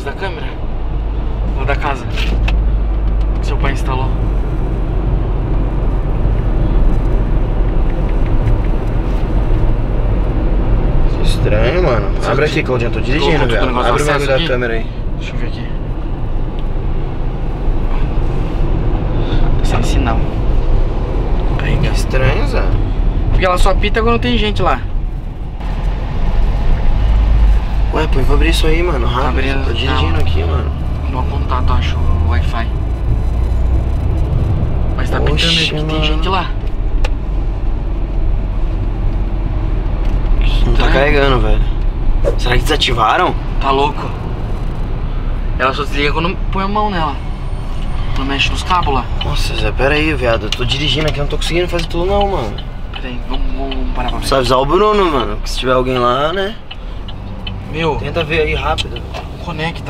da câmera? Lá da casa que seu pai instalou. Estranho, mano. Abre aqui, Claudinho, eu tô dirigindo, velho. Abre o bagulho da câmera aí. Deixa eu ver aqui. Tá sem sinal. Que estranho, Zé. Porque ela só pita quando tem gente lá. Ué, pô, eu vou abrir isso aí, mano. Rápido. Tô dirigindo aqui, mano. No contato, acho, o Wi-Fi. Mas tá pitando aí porque tem gente lá. Não tá carregando, velho. Será que desativaram? Tá louco. Ela só desliga quando põe a mão nela. Não mexe nos cabos lá. Nossa, Zé, pera aí, viado. Eu tô dirigindo aqui, não tô conseguindo fazer tudo não, mano. Pera aí, vamos parar pra ver. Precisa avisar o Bruno, mano. Que se tiver alguém lá, né? Meu. Tenta ver aí rápido. Conecta.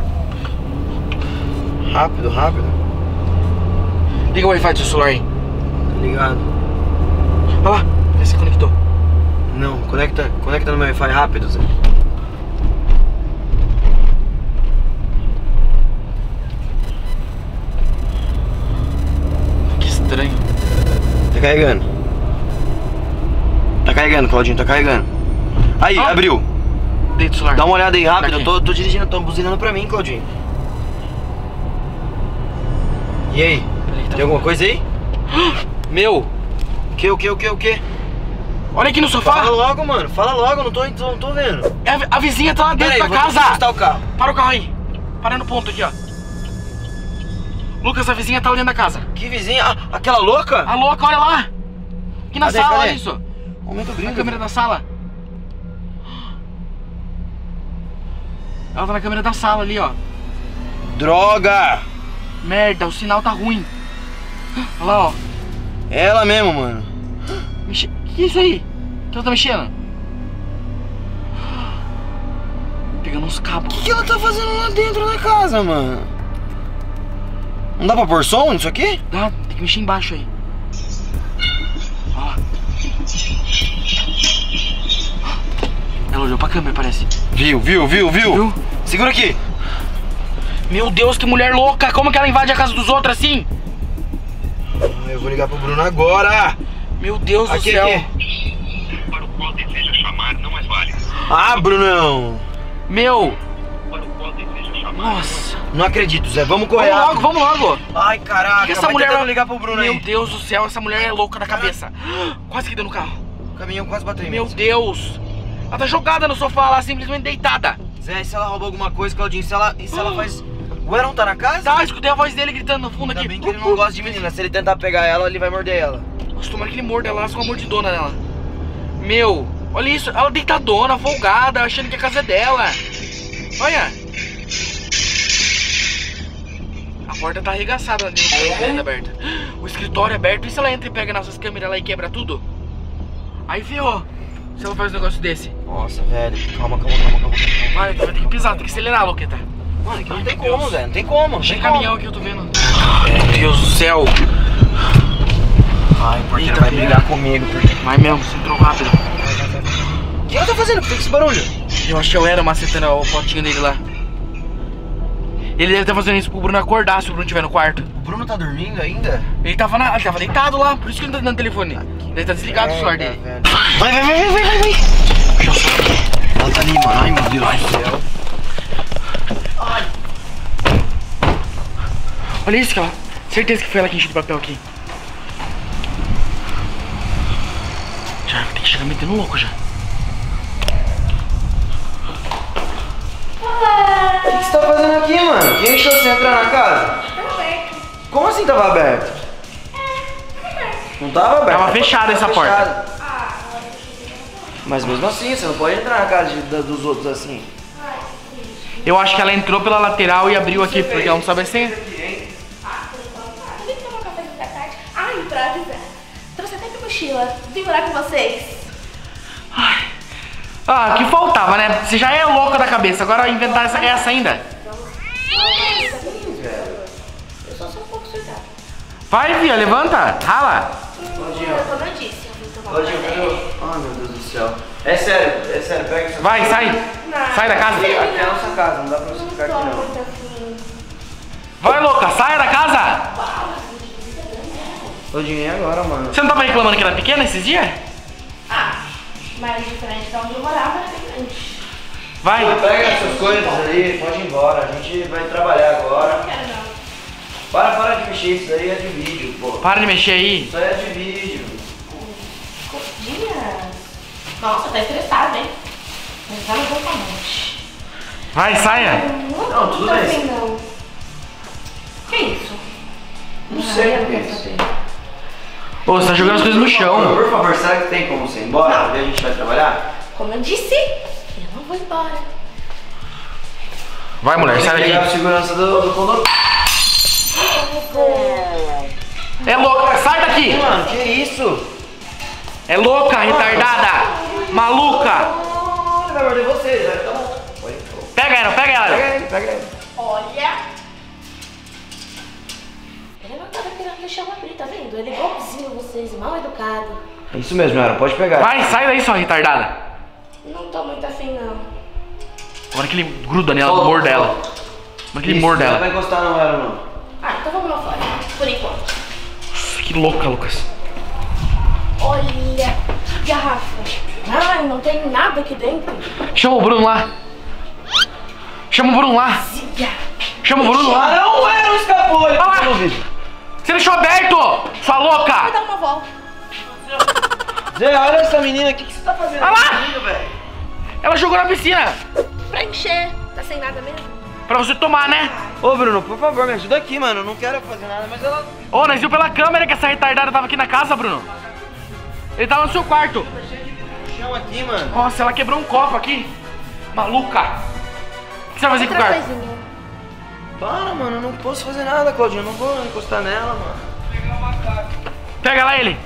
Rápido, rápido. Liga o Wi-Fi do seu celular aí. Tá ligado? Olha lá, vê se conectou. Não, conecta no meu Wi-Fi rápido, Zé. Que estranho. Tá carregando. Tá carregando, Claudinho, tá carregando. Aí, abriu. Deita o celular. Dá uma olhada aí rápido, eu tô dirigindo, tô buzinando pra mim, Claudinho. E aí? Tem alguma coisa aí? Meu! O que? Olha aqui no sofá! Fala logo, mano, fala logo, não tô vendo. A vizinha tá lá dentro da casa! Vou o carro. Para o carro aí! Para no ponto aqui, ó. Lucas, a vizinha tá olhando da casa. Que vizinha? Ah, aquela louca? A louca, olha lá! Aqui na sala, olha isso! Aumenta o brilho. Na câmera da sala. Ela tá na câmera da sala ali, ó. Droga! Merda, o sinal tá ruim. Olha lá, ó. Ela mesmo, mano. Que é isso aí? Que ela tá mexendo? Pegando uns cabos. O que ela tá fazendo lá dentro da casa, mano? Não dá pra pôr som nisso aqui? Dá, tem que mexer embaixo aí. Ó. Ela olhou pra câmera, parece. Viu? Viu? Segura aqui. Meu Deus, que mulher louca! Como que ela invade a casa dos outros assim? Eu vou ligar pro Bruno agora. Meu Deus do céu. Para o qual deseja chamar não é válido. Ah, Brunão. Meu. Para o qual deseja chamar. Nossa. Não acredito, Zé. Vamos correr. Vamos logo. Ai, caraca. Que essa mulher vai ligar pro Bruno aí. Meu Deus do céu, essa mulher é louca da cabeça. Quase que deu no carro. O caminhão quase bateu. Meu Deus. Ela tá jogada no sofá lá, simplesmente deitada. Zé, e se ela roubou alguma coisa, Claudinho? Se ela faz... O Aaron tá na casa? Tá, escutei a voz dele gritando no fundo Ainda aqui. bem que ele não gosta de menina. Se ele tentar pegar ela, ele vai morder ela. Nossa, tomara que ele morda ela, com uma mordidona nela. Meu, olha isso, ela deitadona, folgada, achando que a casa é dela. Olha. A porta tá arregaçada ali, aberta. O escritório é aberto, e se ela entra e pega nossas câmeras lá e quebra tudo? Aí ferrou. Se ela faz um negócio desse. Nossa, velho. Calma. Vai ter que pisar, tem que acelerar, Loqueta. Mano, aqui não tem como, velho. Não tem como. Tem caminhão aqui, eu tô vendo. Meu Deus do céu. Ai, porque ela vai brigar comigo. Vai mesmo, você entrou rápido. O que ela tá fazendo? Por que esse barulho? Eu acho que eu era macetando o potinho dele lá. Ele deve estar fazendo isso pro Bruno acordar, se o Bruno estiver no quarto. O Bruno tá dormindo ainda? Ele tava deitado lá, por isso que ele não tá dando telefone. Ele tá desligado o celular dele. Velho. Vai. Ela tá ali, mano. Ai, meu Deus do céu. Ai. Olha isso, cara. Certeza que foi ela que encheu de papel aqui. Já tem que chegar metendo louco já. O que você tá fazendo aqui, mano? Quem deixou você entrar na casa? Tava aberto. Como assim tava aberto? Não tava aberto. Tava fechada essa porta. Mas mesmo assim, você não pode entrar na casa dos outros assim. Eu acho que ela entrou pela lateral e abriu aqui, porque ela não sabe a senha. Vim tomar um café da tarde. Ai, pra avisar. Trouxe até minha mochila. Vim morar com vocês. Ai. Ah, o que faltava, né? Você já é louca da cabeça, agora inventar essa ainda. Eu só sou um pouco surtada. Vai, Via, levanta, rala. Como eu disse, eu vim tomar um Claudinho, café. cadê? Ai, meu Deus do céu. É sério, pega essa... Vai, sai. Sai da casa. Aqui é a nossa casa, não dá pra você ficar aqui não. Muito assim. Vai, louca, saia da casa. Tô dinheiro agora, mano. Você não tava reclamando que era pequena esses dias? Ah, mas diferente de onde eu morava, era bem grande. Vai. Pega essas coisas aí, pode ir embora. A gente vai trabalhar agora. Não quero não. Para de mexer, isso daí é de vídeo, pô. Para de mexer aí. Isso aí é de vídeo. Coxinha? Nossa, tá estressado, hein? Mas vai no monte. Vai, saia. Não, tudo bem. Assim, não. Que isso? Não sei o que é quero isso. saber. Ô, você tá jogando as coisas no chão. Por favor, será que tem como você ir embora? E a gente vai trabalhar? Como eu disse, eu não vou embora. Vai, mulher, sai Tem que pegar a daqui. segurança do condomínio. É louca, sai daqui. Mano, que isso? É louca, retardada. Maluca. Ele vai morder vocês, vai. Então... Pega ela, pega ela. Pega ele. Olha. Ele não tava querendo deixar eu abrir, tá vendo? Ele é igualzinho vocês, mal educado. É isso mesmo, Yara, pode pegar. Vai, sai daí, sua retardada. Não tô muito afim, não. Agora que ele gruda nela, morde ela. Agora que ele morde Não ela. vai encostar não, Yara, não. Ah, então vamos lá fora, por enquanto. Nossa, que louca, Lucas. Olha, garrafa. Ai, não tem nada aqui dentro. Chama o Bruno lá. Chama o Bruno lá. Zia. Chama o Bruno lá. Ah, não, não escapou. Ele Olha lá. tá no vídeo. Você deixou aberto, sua Vai louca. dar uma volta. Zé, olha essa menina aqui. O que você tá fazendo? Olha lá. com essa menina, velho? Ela jogou na piscina. Pra encher. Tá sem nada mesmo? Pra você tomar, né? Ô, Bruno, por favor, me ajuda aqui, mano. Eu não quero fazer nada, mas ela... Ô, nós viu pela câmera que essa retardada tava aqui na casa, Bruno. Ele tava no seu quarto. Tá cheio de vidro no chão aqui, mano. Nossa, ela quebrou um copo aqui. Maluca. O que você vai fazer com o Outra quarto? coisinha. Para, mano. Eu não posso fazer nada, Claudinho. Eu não vou encostar nela, mano. Pega lá ele.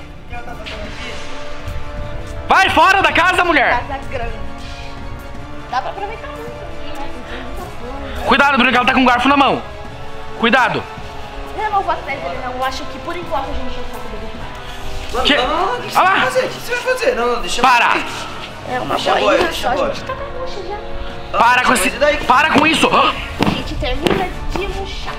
Vai fora da casa, mulher. Casa grande. Dá pra aproveitar muito aqui, né? Tem muita coisa. Cuidado, Bruno, que ela tá com um garfo na mão. Cuidado. Eu não vou atrás dele, não. Eu acho que por enquanto a gente vai ficar com ele. Mano, Que- não, o que você Olha vai lá. fazer? O que você vai fazer? Não, deixa eu... Para. É uma Deixa a boinha boia, só, deixa a a boia. gente tá na lancha já. Para com mas esse... e daí? Para com isso. A gente termina de murchar.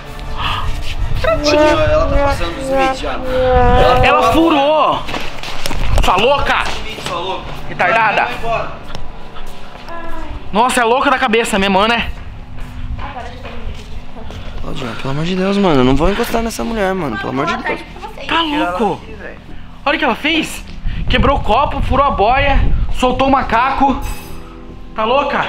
Ela tá passando dos limites já. Ela furou. Sua louca. Sua louca. Retardada. Vai embora. Nossa, é louca da cabeça mesmo, né? Agora já termina. Claudinho, pelo amor de Deus, mano. Eu não vou encostar nessa mulher, mano. Pelo amor de Boa Deus. tarde pra vocês. Tá louco. Olha o que ela fez. Quebrou o copo, furou a boia, soltou o macaco. Tá louca?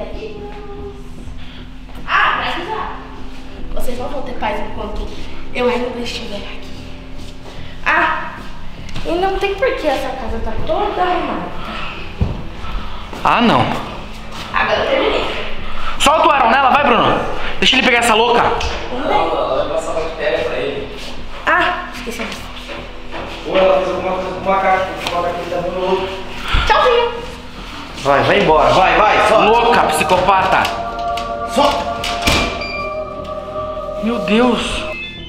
Ah, pra avisar. Vocês não vão ter paz enquanto eu ainda estiver aqui. Ah, e não tem porquê essa casa tá toda arrumada. Ah, não. Agora eu terminei. Solta o Aaron nela, vai, Bruno. Deixa ele pegar essa louca. Ela vai passar bactéria pra ele. Ah, esqueci. Ou ela fez alguma coisa com o macaco. O macaco tá muito louco. Tchauzinho. Vai embora. Vai, solta. Louca, psicopata. Solta. Meu Deus.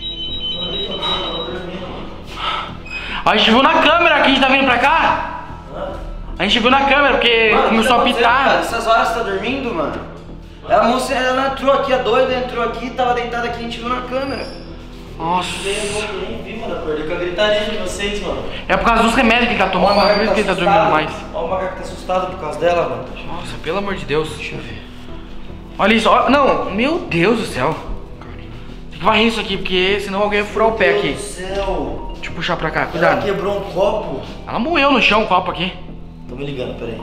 A gente viu na câmera que a gente tá vindo pra cá. A gente viu na câmera porque Mano, começou a o que tá acontecendo, cara? pitar. Essas horas você tá dormindo, mano? A moça, ela entrou aqui, a doida entrou aqui, tava deitada aqui, a gente viu na câmera. Nossa. Eu nem vi, mano. Acordei com a gritaria de vocês, mano. É por causa dos remédios que ele tá tomando, por isso que ele tá dormindo mais. Olha o macaco tá assustado por causa dela, mano. Nossa, pelo amor de Deus. Deixa eu ver. Olha isso, ó. Não, meu Deus do céu. Tem que varrer isso aqui, porque senão alguém vai furar o pé aqui. Meu Deus do céu. Deixa eu puxar pra cá, Ela cuidado. quebrou um copo. Ela moeu no chão o copo aqui. Tô me ligando, peraí.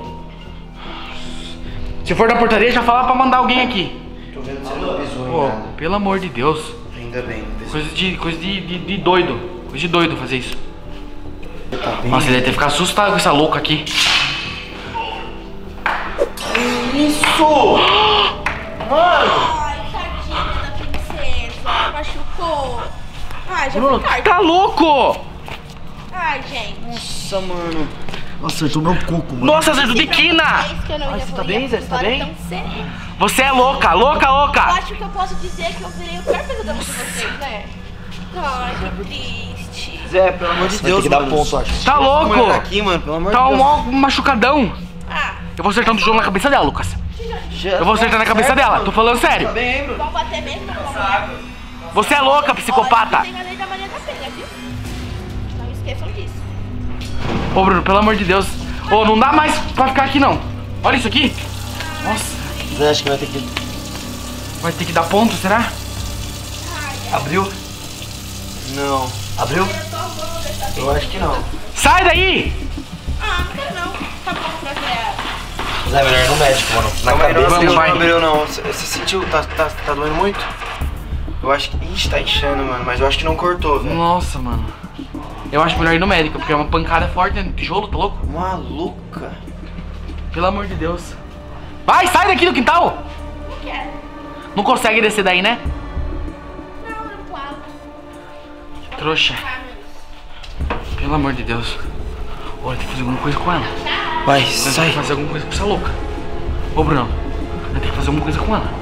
Se for da portaria, já fala pra mandar alguém aqui. Tô vendo que você não pisou em Pô, nada. pelo amor de Deus. Ainda bem, não pisou. Coisa de doido. Coisa de doido fazer isso. Tá bem. Nossa, ele deve ter ficado assustado com essa louca aqui. Isso! Ai, tadinha da princesa. Machucou. Ai, já Bruno, foi tarde. tá louco! Ai, gente. Nossa, mano. Nossa, acertou meu coco, mano. Nossa, acertou de quina! Que eu não ia você tá falar bem, Zé? Você tá agora bem? tão cedo. Você é louca, louca, Eu louca! acho que eu posso dizer que eu virei o pior pesadelo de vocês, né? Ai, que triste. Zé, pelo amor de Vai Deus, ter que dar mano. ponto, acho. Tá louco! Aqui, mano, pelo amor Tá de um Deus. mó machucadão. Ah, Eu vou acertar um tijolo na cabeça dela, Lucas. Eu vou acertar na cabeça dela, tô falando sério. Tá bem, Bruno. Vão bater mesmo? Você é louca, psicopata. Tem a lei da Maria da Penha, viu? Não esqueçam disso. Ô, Bruno, pelo amor de Deus. Ô, não dá mais pra ficar aqui, não. Olha isso aqui. Nossa. Você acha que vai ter que... Vai ter que dar ponto, será? Abriu? Não. Abriu? Eu acho que não. Sai daí! Ah, não quero não. Tá bom pra ver. É melhor ir no médico, mano. Na Não, cabeça. vamos, vai. não abriu não. Você sentiu? Tá doendo muito? Eu acho que... Ixi, tá inchando, mano. Mas eu acho que não cortou, velho. Nossa, mano. Eu acho melhor ir no médico, porque é uma pancada forte, né? Tijolo, tá louco? Maluca. Pelo amor de Deus. Vai, sai daqui do quintal! Não quero. Não consegue descer daí, né? Não, eu não falo. Trouxa. Pelo amor de Deus. Olha, tem que fazer alguma coisa com ela. Vai, Nós sai. temos que fazer alguma coisa com essa louca. Ô, Bruno, nós temos que fazer alguma coisa com ela.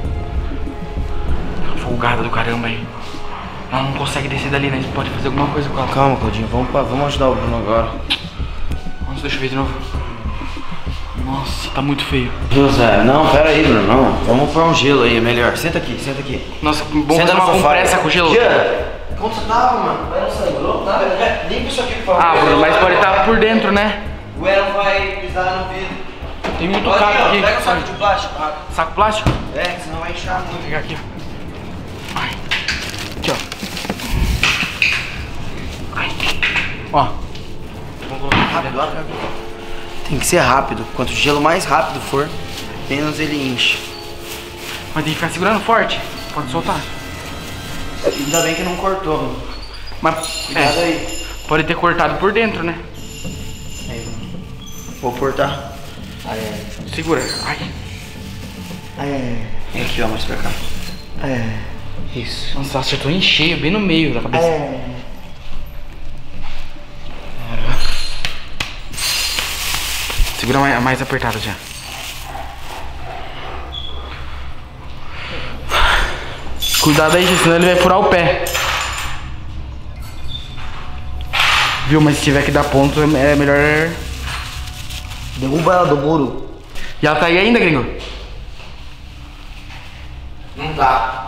Folgada do caramba aí. Ela não consegue descer dali, né? A gente pode fazer alguma coisa com ela. Calma, Claudinho. Vamos ajudar o Bruno agora. Nossa, deixa eu ver de novo. Nossa, tá muito feio. José, não, pera aí, Bruno. Não. Vamos pôr um gelo aí, é melhor. Senta aqui, senta aqui. Nossa, vamos Senta fazer no uma sofá. compressa com gelo. Jean, como você tava, mano? Vai não sangrou? Tá? Limpa isso aqui, por favor. Ah, Bruno, mas pode estar por dentro, né? O Aaron vai pisar no vidro. Tem muito Olha caco ó, aqui. pega o saco de plástico. Saco plástico? É, que senão vai inchar muito. Vou pegar aqui. Ai. Aqui, ó. Ai. Ó. Vamos colocar aqui Rápido, dentro. rápido. Tem que ser rápido. Quanto o gelo mais rápido for, menos ele enche. Mas tem que ficar segurando forte. Pode soltar. Ainda bem que não cortou, mano. Mas, Cuidado aí. pode ter cortado por dentro, né? Aí, Bruno. Vou cortar. Segura. Ai. Vem aqui, ó, mais pra cá. Isso. Nossa, acertou em cheio, bem no meio da cabeça. Segura mais apertado já. Cuidado aí, senão ele vai furar o pé. Viu, mas se tiver que dar ponto, é melhor... Derruba ela do muro. E ela tá aí ainda, gringo? Não dá.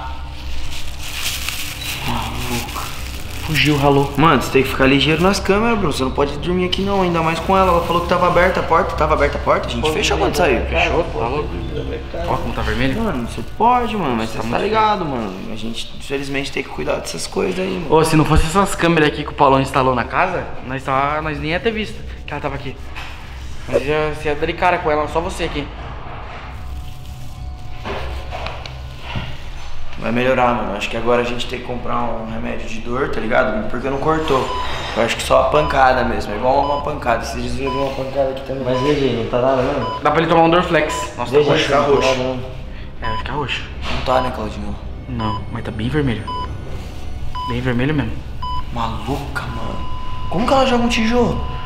Fugiu, ralou. Mano, você tem que ficar ligeiro nas câmeras, Bruno. Você não pode dormir aqui não, ainda mais com ela. Ela falou que tava aberta a porta. Tava aberta a porta? A gente fechou quando saiu. Fechou, tá louco? Ó como tá vermelho. Mano, você pode, mano, mas você tá muito ligado, mano. A gente, infelizmente, tem que cuidar dessas coisas aí, mano. Ô, se não fosse essas câmeras aqui que o Paulão instalou na casa, nós nem ia ter visto que ela tava aqui. Mas você ia dar de cara com ela, só você aqui. Vai melhorar, mano. Acho que agora a gente tem que comprar um remédio de dor, tá ligado? Porque não cortou. Eu acho que só a pancada mesmo. É igual uma pancada. Esses dias eu vi uma pancada aqui também. Mas veja aí, não tá nada mesmo? Dá pra ele tomar um Dorflex. Nossa, tá Vai roxo. ficar roxo. É, vai ficar roxo. Não tá, né, Claudinho? Não, mas tá bem vermelho. Bem vermelho mesmo. Maluca, mano. Como que ela joga um tijolo?